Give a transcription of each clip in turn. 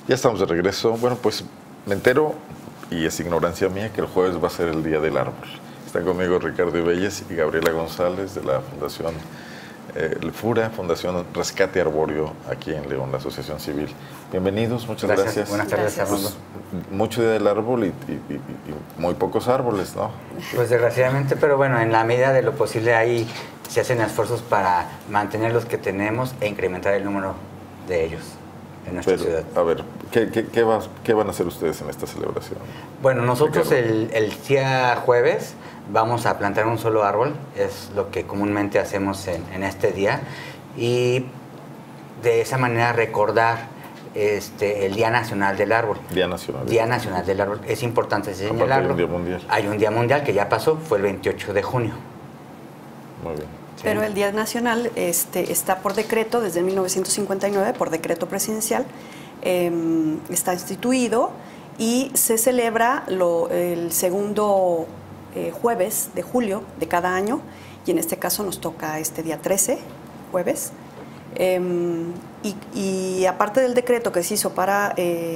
Ya estamos de regreso. Bueno, pues me entero, y es ignorancia mía, que el jueves va a ser el Día del Árbol. Están conmigo Ricardo Ibelles y Gabriela González de la Fundación el FURA, Fundación Rescate Arbóreo, aquí en León, la Asociación Civil. Bienvenidos, muchas gracias. Buenas tardes, Armando. Mucho Día del Árbol y muy pocos árboles, ¿no? Pues desgraciadamente, pero bueno, en la medida de lo posible ahí se hacen esfuerzos para mantener los que tenemos e incrementar el número de ellos en nuestra ciudad. A ver, ¿qué van a hacer ustedes en esta celebración? Bueno, nosotros el día jueves vamos a plantar un solo árbol, es lo que comúnmente hacemos en este día, y de esa manera recordar el Día Nacional del Árbol. Día Nacional. Día Nacional del Árbol. Es importante señalarlo. Hay un Día Mundial. Hay un Día Mundial que ya pasó, fue el 28 de junio. Muy bien. Sí. Pero el Día Nacional está por decreto desde 1959, por decreto presidencial, está instituido y se celebra el segundo jueves de julio de cada año, y en este caso nos toca este día 13, jueves. Y aparte del decreto que se hizo para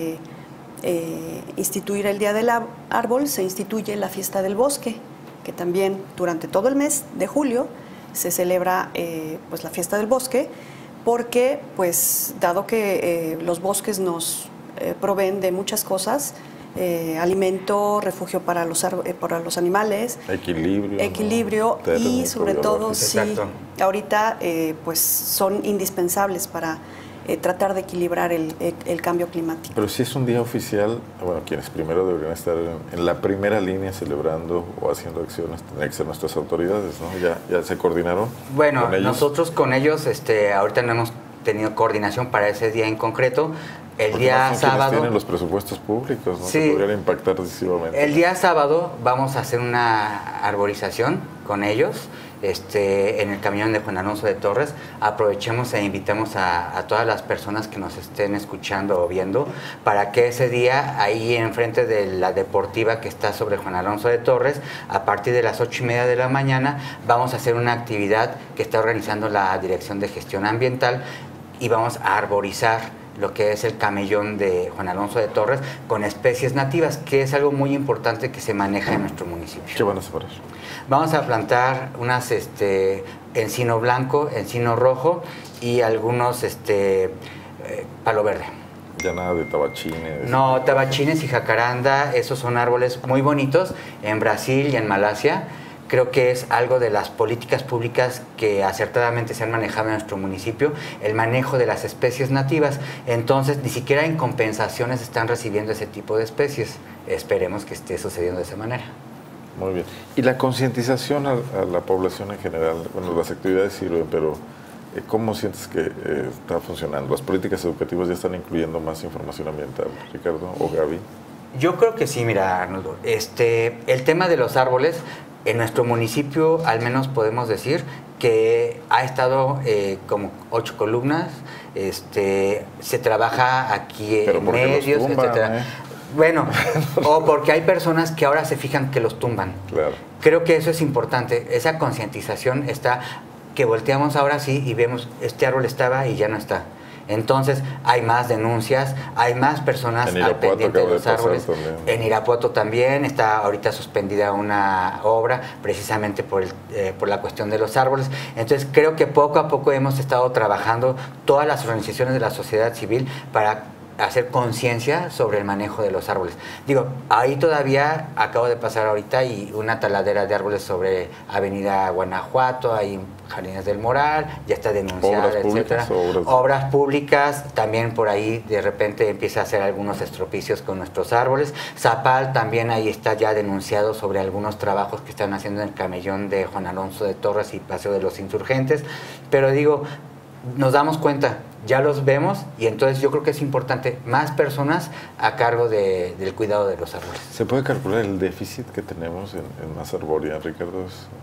instituir el Día del Árbol, se instituye la Fiesta del Bosque, que también durante todo el mes de julio se celebra pues la Fiesta del Bosque, porque pues dado que los bosques nos proveen de muchas cosas, alimento, refugio para los animales, equilibrio, ¿no? Y sobre todo sí, ahorita pues son indispensables para tratar de equilibrar el cambio climático. Pero si es un día oficial, bueno, quienes primero deberían estar en la primera línea celebrando o haciendo acciones tendrían que ser nuestras autoridades, ¿no? ¿Ya se coordinaron? Bueno, nosotros con ellos ahorita no hemos tenido coordinación para ese día en concreto. El día sábado tienen los presupuestos públicos, ¿no? Sí, que podrían impactar decisivamente. El día sábado vamos a hacer una arborización con ellos en el camión de Juan Alonso de Torres. Aprovechemos e invitamos a todas las personas que nos estén escuchando o viendo para que ese día, ahí enfrente de la deportiva que está sobre Juan Alonso de Torres, a partir de las 8:30 de la mañana, vamos a hacer una actividad que está organizando la Dirección de Gestión Ambiental y vamos a arborizar lo que es el camellón de Juan Alonso de Torres con especies nativas, que es algo muy importante que se maneja en nuestro municipio. ¿Qué van a separar? Vamos a plantar unas encino blanco, encino rojo y algunos palo verde. Ya nada de tabachines. No, tabachines y jacaranda, esos son árboles muy bonitos en Brasil y en Malasia. Creo que es algo de las políticas públicas que acertadamente se han manejado en nuestro municipio, el manejo de las especies nativas. Entonces, ni siquiera en compensaciones están recibiendo ese tipo de especies. Esperemos que esté sucediendo de esa manera. Muy bien. Y la concientización a la población en general, bueno, las actividades sirven, pero ¿cómo sientes que está funcionando? ¿Las políticas educativas ya están incluyendo más información ambiental, Ricardo o Gaby? Yo creo que sí, mira, Arnoldo. El tema de los árboles, en nuestro municipio al menos podemos decir que ha estado como 8 columnas, se trabaja aquí en medios, etcétera. Bueno, o porque hay personas que ahora se fijan que los tumban. Claro. Creo que eso es importante, esa concientización está, que volteamos ahora sí y vemos, este árbol estaba y ya no está. Entonces hay más denuncias, hay más personas al pendiente de los árboles. En Irapuato también está ahorita suspendida una obra precisamente por la cuestión de los árboles. Entonces creo que poco a poco hemos estado trabajando todas las organizaciones de la sociedad civil para hacer conciencia sobre el manejo de los árboles. Digo, ahí todavía acabo de pasar ahorita y una taladera de árboles sobre Avenida Guanajuato, ahí Jardines del Moral, ya está denunciada, etcétera. Obras públicas, también por ahí de repente empieza a hacer algunos estropicios con nuestros árboles. Zapal también ahí está ya denunciado sobre algunos trabajos que están haciendo en el camellón de Juan Alonso de Torres y Paseo de los Insurgentes. Pero digo, nos damos cuenta, ya los vemos y entonces yo creo que es importante más personas a cargo del cuidado de los árboles. ¿Se puede calcular el déficit que tenemos en masa arbórea, Ricardo?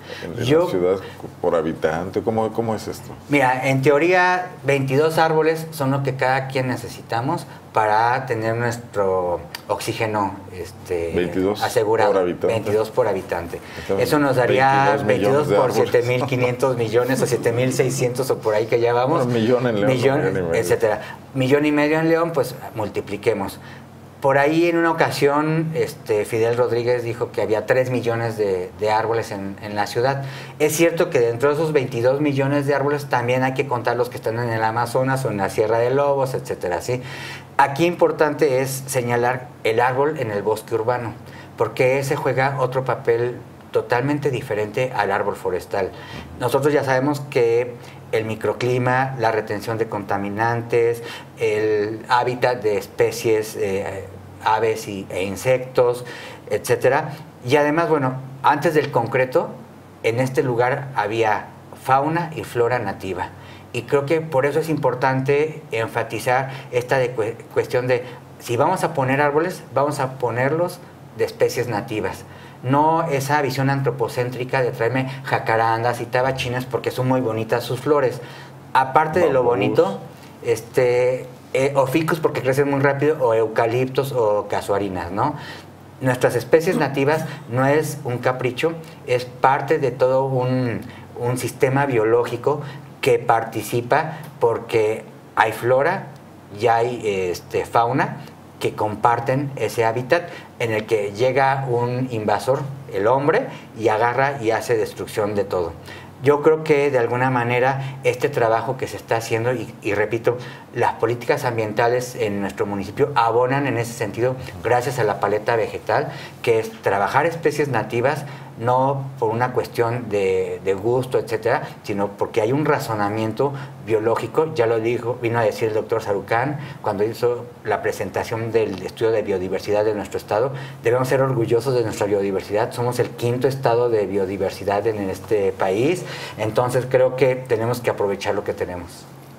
en la ciudad por habitante? ¿Cómo es esto? Mira, en teoría 22 árboles son lo que cada quien necesitamos para tener nuestro oxígeno 22 asegurado. Por habitante. 22 por habitante. Entonces, eso nos daría 22 por 7.500 millones o 7.600 o por ahí que ya vamos. Bueno, millón en León, etcétera. 1,5 millones en León, pues multipliquemos. Por ahí en una ocasión Fidel Rodríguez dijo que había 3 millones de árboles en la ciudad. Es cierto que dentro de esos 22 millones de árboles también hay que contar los que están en el Amazonas o en la Sierra de Lobos, etcétera, ¿sí? Aquí importante es señalar el árbol en el bosque urbano, porque ese juega otro papel totalmente diferente al árbol forestal. Nosotros ya sabemos que el microclima, la retención de contaminantes, el hábitat de especies, aves e insectos, etcétera. Y además, bueno, antes del concreto, en este lugar había fauna y flora nativa. Y creo que por eso es importante enfatizar esta cuestión de, si vamos a poner árboles, vamos a ponerlos de especies nativas. No esa visión antropocéntrica de traerme jacarandas y tabachines porque son muy bonitas sus flores. Aparte de lo bonito, o ficus porque crecen muy rápido, o eucaliptos o casuarinas, ¿no? Nuestras especies nativas no es un capricho, es parte de todo un sistema biológico que participa porque hay flora y hay fauna que comparten ese hábitat en el que llega un invasor, el hombre, y agarra y hace destrucción de todo. Yo creo que de alguna manera este trabajo que se está haciendo, y repito, las políticas ambientales en nuestro municipio abonan en ese sentido gracias a la paleta vegetal, que es trabajar especies nativas, no por una cuestión de gusto, etcétera, sino porque hay un razonamiento biológico. Ya lo vino a decir el doctor Sarucán cuando hizo la presentación del estudio de biodiversidad de nuestro estado. Debemos ser orgullosos de nuestra biodiversidad. Somos el 5º estado de biodiversidad en este país. Entonces creo que tenemos que aprovechar lo que tenemos.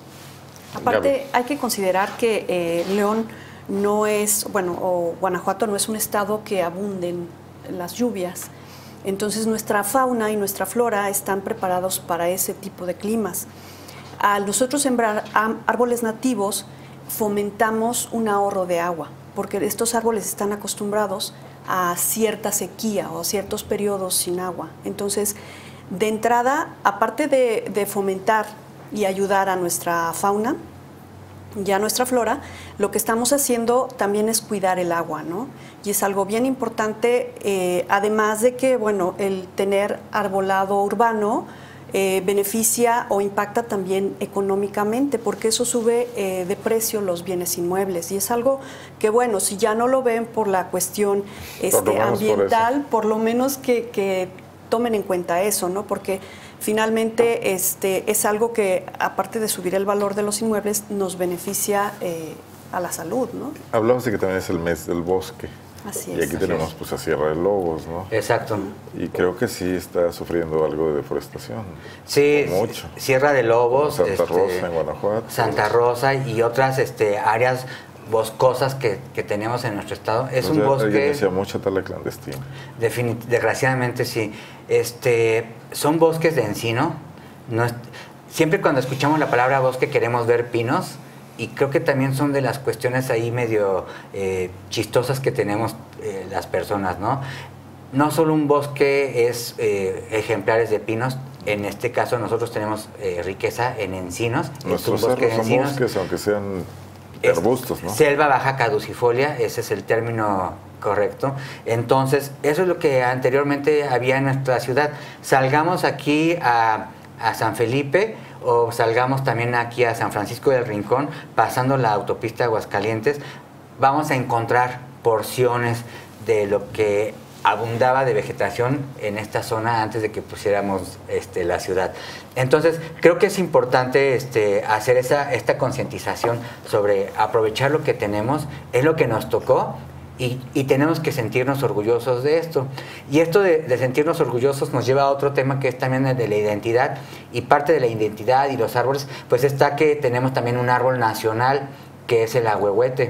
Aparte, hay que considerar que León no es, o Guanajuato no es un estado que abunden las lluvias. Entonces nuestra fauna y nuestra flora están preparados para ese tipo de climas. Al nosotros sembrar árboles nativos, fomentamos un ahorro de agua, porque estos árboles están acostumbrados a cierta sequía o a ciertos periodos sin agua. Entonces, de entrada, aparte de fomentar y ayudar a nuestra fauna y a nuestra flora, lo que estamos haciendo también es cuidar el agua, ¿no? Y es algo bien importante, además de que, el tener arbolado urbano beneficia o impacta también económicamente, porque eso sube de precio los bienes inmuebles. Y es algo que, si ya no lo ven por la cuestión ambiental, por lo menos que tomen en cuenta eso, ¿no? Porque finalmente es algo que, aparte de subir el valor de los inmuebles, nos beneficia a la salud, ¿no? Hablamos de que también es el mes del bosque. Así es. Y aquí tenemos pues a Sierra de Lobos, ¿no? Exacto. Y creo que sí está sufriendo algo de deforestación. Sí, mucho. Sierra de Lobos, Santa Rosa en Guanajuato. Santa Rosa y otras áreas boscosas que tenemos en nuestro estado. Es un bosque... Alguien decía mucha tala clandestina. Desgraciadamente sí. Son bosques de encino. Siempre cuando escuchamos la palabra bosque queremos ver pinos, y creo que también son de las cuestiones ahí medio chistosas que tenemos las personas, ¿no? No solo un bosque es ejemplares de pinos. En este caso nosotros tenemos riqueza en encinos. Nuestros cerros son bosques, aunque sean arbustos, ¿no? Selva baja caducifolia, ese es el término correcto. Entonces, eso es lo que anteriormente había en nuestra ciudad. Salgamos aquí a San Felipe o salgamos también aquí a San Francisco del Rincón, pasando la autopista Aguascalientes, vamos a encontrar porciones de lo que abundaba de vegetación en esta zona antes de que pusiéramos la ciudad. Entonces, creo que es importante hacer esta concientización sobre aprovechar lo que tenemos, es lo que nos tocó, y tenemos que sentirnos orgullosos de esto. Y esto de sentirnos orgullosos nos lleva a otro tema que es también el de la identidad, y parte de la identidad y los árboles, pues está que tenemos también un árbol nacional que es el ahuehuete.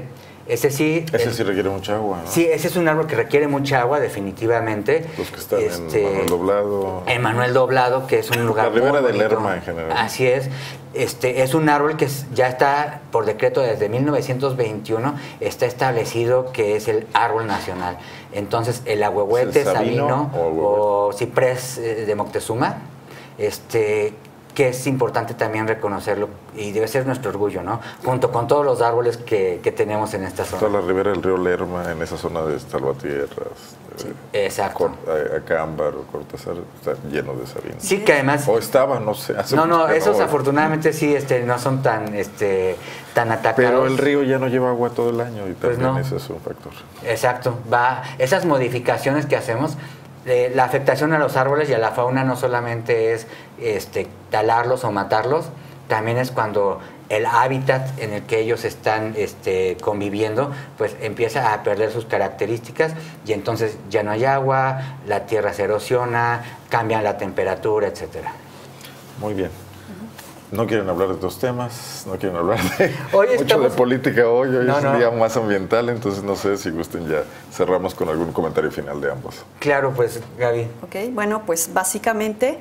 Ese sí requiere mucha agua, ¿no? Sí, ese es un árbol que requiere mucha agua, definitivamente. Los que están en Manuel Doblado. En Manuel Doblado, que es un lugar la Ribera muy de Lerma en general. Así es. Es un árbol que ya está por decreto desde 1921, está establecido que es el árbol nacional. Entonces, el ahuehuete, sabino o ciprés de Moctezuma, que es importante también reconocerlo y debe ser nuestro orgullo, ¿no? Junto con todos los árboles que tenemos en esta zona. Toda la ribera del río Lerma, en esa zona de Salvatierras, sí, exacto. Acámbaro, Cortázar, está lleno de sabinas. Sí, que además... O estaba, no sé. Esos afortunadamente sí no son tan atacados. Pero el río ya no lleva agua todo el año y también ese es un factor. Exacto. Esas modificaciones que hacemos... la afectación a los árboles y a la fauna no solamente es talarlos o matarlos, también es cuando el hábitat en el que ellos están conviviendo pues empieza a perder sus características y entonces ya no hay agua, la tierra se erosiona, cambia la temperatura, etcétera. Muy bien. No quieren hablar de estos temas, no quieren hablar mucho de política hoy es un día más ambiental, entonces no sé si gusten ya cerramos con algún comentario final de ambos. Claro, pues Gaby. Ok, bueno, pues básicamente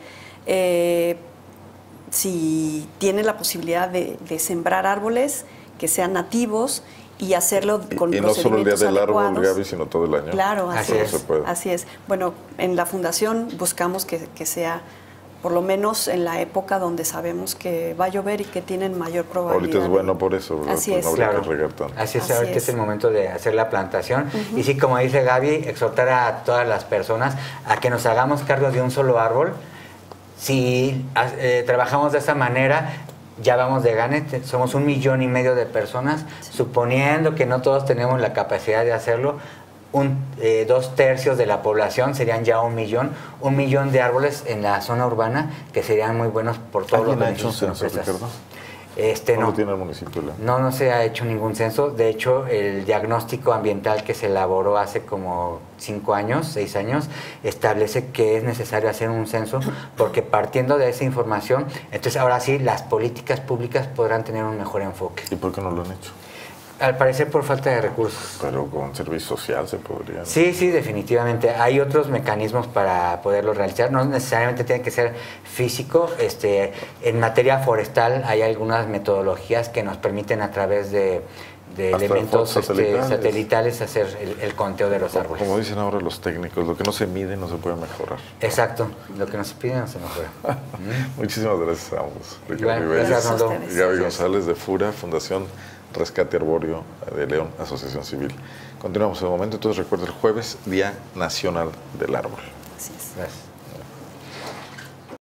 si tienen la posibilidad de sembrar árboles que sean nativos y hacerlo con y no solo el día del adecuados. Árbol, Gaby, sino todo el año. Claro, así es. Bueno, en la fundación buscamos que sea por lo menos en la época donde sabemos que va a llover y que tienen mayor probabilidad. Ahorita es bueno por eso, ¿verdad? Así es. No habría que regar tanto. Así es, ahorita es el momento de hacer la plantación. Y sí, como dice Gaby, exhortar a todas las personas a que nos hagamos cargo de un solo árbol. Si trabajamos de esa manera, ya vamos de gane, somos 1,5 millones de personas, suponiendo que no todos tenemos la capacidad de hacerlo. 2/3 de la población serían ya 1 millón. 1 millón de árboles en la zona urbana que serían muy buenos por todos los beneficios. ¿Alguien ha hecho un censo, Ricardo? No. ¿No tiene el municipio? No se ha hecho ningún censo. De hecho, el diagnóstico ambiental que se elaboró hace como 6 años, establece que es necesario hacer un censo porque partiendo de esa información, entonces ahora sí las políticas públicas podrán tener un mejor enfoque. ¿Y por qué no lo han hecho? Al parecer por falta de recursos. Pero con servicio social se podría, ¿no? Sí, definitivamente. Hay otros mecanismos para poderlo realizar. No necesariamente tiene que ser físico. En materia forestal hay algunas metodologías que nos permiten a través de elementos satelitales hacer el conteo de los árboles. Como dicen ahora los técnicos, lo que no se mide no se puede mejorar. Exacto. Lo que no se pide no se mejora. Muchísimas gracias a ambos. Gracias, Gaby González de FURA, Fundación Rescate Arbóreo de León, Asociación Civil. Continuamos en un momento, entonces recuerda el jueves, Día Nacional del Árbol. Así es. Gracias.